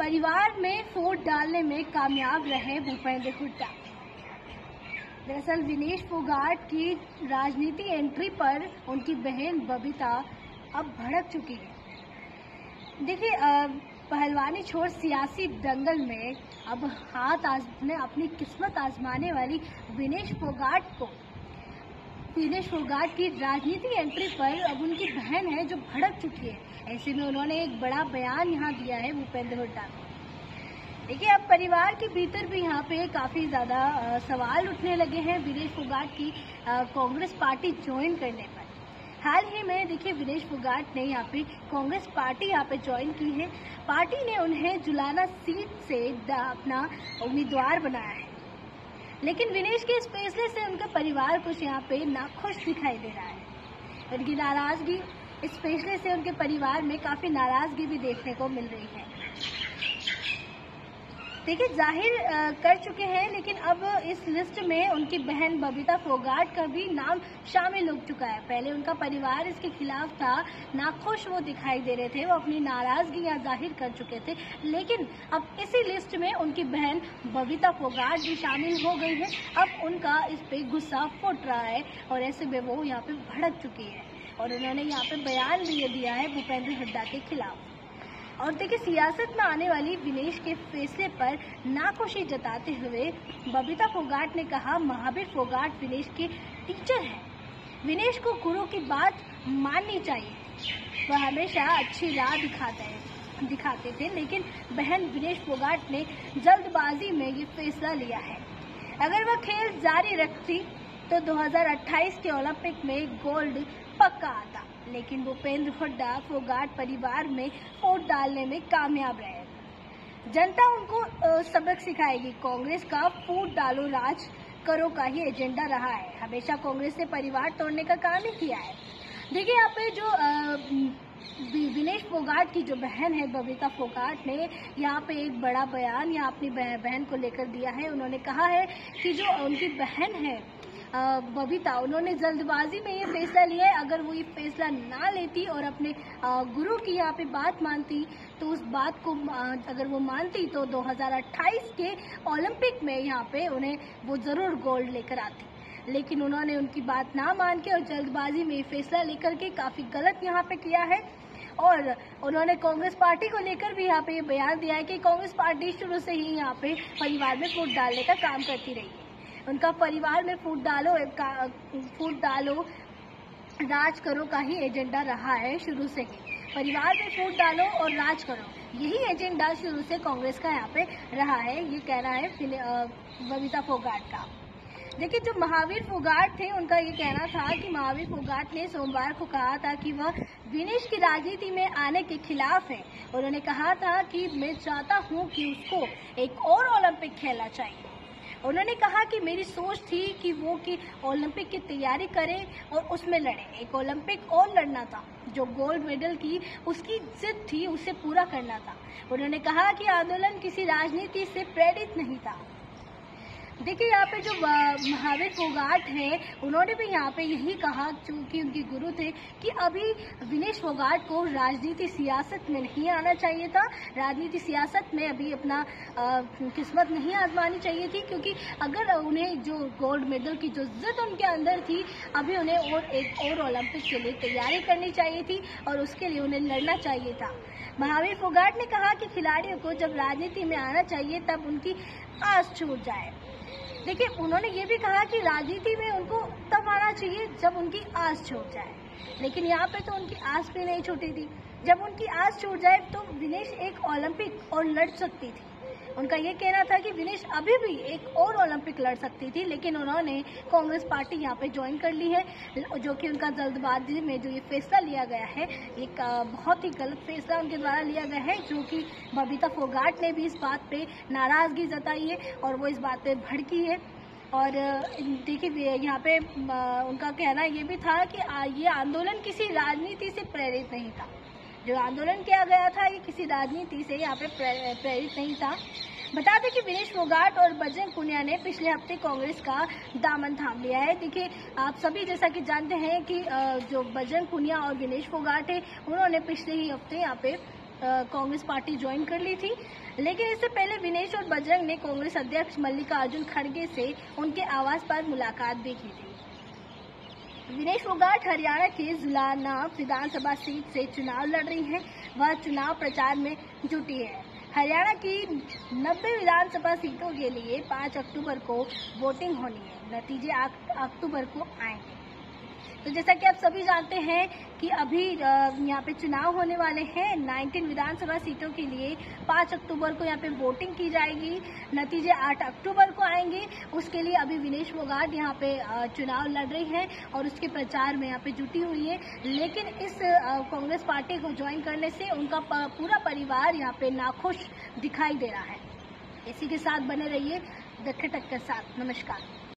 परिवार में फूट डालने में कामयाब रहे भूपेंद्र हुड्डा। दरअसल विनेश फोगाट की राजनीति एंट्री पर उनकी बहन बबीता अब भड़क चुकी है। देखिए, पहलवानी छोड़ सियासी दंगल में अब अपनी किस्मत आजमाने वाली विनेश फोगाट की राजनीति एंट्री पर अब उनकी बहन है जो भड़क चुकी है। ऐसे में उन्होंने एक बड़ा बयान यहाँ दिया है भूपेंद्र हुड्डा को। देखिए, अब परिवार के भीतर भी यहाँ पे काफ़ी ज़्यादा सवाल उठने लगे हैं विनेश फोगाट की कांग्रेस पार्टी ज्वाइन करने पर। हाल ही में देखिए, विनेश फोगाट ने यहाँ पे कांग्रेस पार्टी यहाँ पे ज्वाइन की है। पार्टी ने उन्हें जुलाना सीट से अपना उम्मीदवार बनाया है, लेकिन विनेश के इस फैसले से उनका परिवार कुछ यहाँ पे नाखुश दिखाई दे रहा है। उनकी नाराजगी, इस फैसले से उनके परिवार में काफ़ी नाराजगी भी देखने को मिल रही है। देखिए, जाहिर कर चुके हैं, लेकिन अब इस लिस्ट में उनकी बहन बबीता फोगाट का भी नाम शामिल हो चुका है। पहले उनका परिवार इसके खिलाफ था, नाखुश वो दिखाई दे रहे थे, वो अपनी नाराजगी यहाँ जाहिर कर चुके थे, लेकिन अब इसी लिस्ट में उनकी बहन बबीता फोगाट भी शामिल हो गई है। अब उनका इस पे गुस्सा फूट रहा है और ऐसे में वो यहाँ पे भड़क चुकी है और उन्होंने यहाँ पे बयान भी दिया है भूपेंद्र हुड्डा के खिलाफ। और देखिए, सियासत में आने वाली विनेश के फैसले पर नाखुशी जताते हुए बबीता फोगाट ने कहा, महावीर फोगाट विनेश के टीचर हैं। विनेश को गुरु की बात माननी चाहिए। वह हमेशा अच्छी राह दिखाते थे, लेकिन बहन विनेश फोगाट ने जल्दबाजी में ये फैसला लिया है। अगर वह खेल जारी रखती तो 2028 के ओलंपिक में गोल्ड पक्का आता, लेकिन भूपेंद्र हुड्डा फोगाट परिवार में फूट डालने में कामयाब रहे। जनता उनको सबक सिखाएगी। कांग्रेस का फूट डालो राज करो का ही एजेंडा रहा है। हमेशा कांग्रेस ने परिवार तोड़ने का काम ही किया है। देखिए, यहाँ पे जो विनेश फोगाट की जो बहन है बबीता फोगाट ने यहाँ पे एक बड़ा बयान यहाँ अपनी बहन को लेकर दिया है। उन्होंने कहा है कि जो उनकी बहन है बबीता, उन्होंने जल्दबाजी में ये फैसला लिया है। अगर वो ये फैसला ना लेती और अपने गुरु की यहाँ पे बात मानती, तो उस बात को अगर वो मानती तो 2028 के ओलंपिक में यहाँ पे उन्हें वो ज़रूर गोल्ड लेकर आती। लेकिन उन्होंने उनकी बात ना मान के और जल्दबाजी में ये फैसला लेकर के काफ़ी गलत यहाँ पे किया है। और उन्होंने कांग्रेस पार्टी को लेकर भी यहाँ पे ये बयान दिया है कि कांग्रेस पार्टी शुरू से ही यहाँ पे परिवार में फूट डालने का काम करती रही है। उनका परिवार में फूट डालो राज करो का ही एजेंडा रहा है शुरू से ही। परिवार में फूट डालो और राज करो, यही एजेंडा शुरू से कांग्रेस का यहाँ पे रहा है। ये कहना है बबीता फोगाट का। देखिए, जो महावीर फोगाट थे, उनका ये कहना था कि महावीर फोगाट ने सोमवार को कहा था कि वह विनेश की राजनीति में आने के खिलाफ है। उन्होंने कहा था कि मैं चाहता हूँ कि उसको एक और ओलंपिक खेलना चाहिए। उन्होंने कहा कि मेरी सोच थी कि वो कि ओलंपिक की तैयारी करे और उसमें लड़े। एक ओलंपिक और लड़ना था, जो गोल्ड मेडल की उसकी जिद थी, उसे पूरा करना था। उन्होंने कहा कि आंदोलन किसी राजनीति से प्रेरित नहीं था। देखिए, यहाँ पे जो महावीर फोगाट हैं, उन्होंने भी यहाँ पे यही कहा, चूंकि उनके गुरु थे, कि अभी विनेश फोगाट को राजनीति सियासत में नहीं आना चाहिए था। राजनीति सियासत में अभी अपना किस्मत नहीं आजमानी चाहिए थी, क्योंकि अगर उन्हें जो गोल्ड मेडल की जो जिद उनके अंदर थी, अभी उन्हें एक और ओलंपिक के लिए तैयारी करनी चाहिए थी और उसके लिए उन्हें लड़ना चाहिए था। महावीर फोगाट ने कहा कि खिलाड़ियों को जब राजनीति में आना चाहिए तब उनकी आस छूट जाए। देखिए, उन्होंने ये भी कहा कि राजनीति में उनको तब आना चाहिए जब उनकी आस छूट जाए, लेकिन यहाँ पे तो उनकी आस भी नहीं छूटी थी। जब उनकी आस छूट जाए तो विनेश एक ओलंपिक और लड़ सकती थी। उनका ये कहना था कि विनेश अभी भी एक और ओलंपिक लड़ सकती थी, लेकिन उन्होंने कांग्रेस पार्टी यहाँ पे ज्वाइन कर ली है, जो कि उनका जल्दबाजी में जो ये फैसला लिया गया है, एक बहुत ही गलत फैसला उनके द्वारा लिया गया है, जो कि बबीता फोगाट ने भी इस बात पे नाराज़गी जताई है और वो इस बात पे भड़की है। और देखिए, यहाँ पे उनका कहना ये भी था कि ये आंदोलन किसी राजनीति से प्रेरित नहीं था। जो आंदोलन किया गया था, ये किसी राजनीति से यहाँ पे प्रेरित नहीं था। बता दें कि विनेश फोगाट और बजरंग पुनिया ने पिछले हफ्ते कांग्रेस का दामन थाम लिया है। देखिए, आप सभी जैसा कि जानते हैं कि जो बजरंग पुनिया और विनेश फोगाट है, उन्होंने पिछले ही हफ्ते यहाँ पे कांग्रेस पार्टी ज्वाइन कर ली थी। लेकिन इससे पहले विनेश और बजरंग ने कांग्रेस अध्यक्ष मल्लिकार्जुन खड़गे से उनके आवास पर मुलाकात भी की थी। विनेश फोगाट हरियाणा के जुलाना विधानसभा सीट से चुनाव लड़ रही हैं। वह चुनाव प्रचार में जुटी है। हरियाणा की 90 विधानसभा सीटों के लिए 5 अक्टूबर को वोटिंग होनी है। नतीजे अक्टूबर को आएंगे। तो जैसा कि आप सभी जानते हैं कि अभी यहाँ पे चुनाव होने वाले हैं। 19 विधानसभा सीटों के लिए 5 अक्टूबर को यहाँ पे वोटिंग की जाएगी। नतीजे 8 अक्टूबर को आएंगे। उसके लिए अभी विनेश फोगाट यहाँ पे चुनाव लड़ रही हैं और उसके प्रचार में यहाँ पे जुटी हुई है। लेकिन इस कांग्रेस पार्टी को ज्वाइन करने से उनका पूरा परिवार यहाँ पे नाखुश दिखाई दे रहा है। इसी के साथ बने रहिए द खटक के साथ। नमस्कार।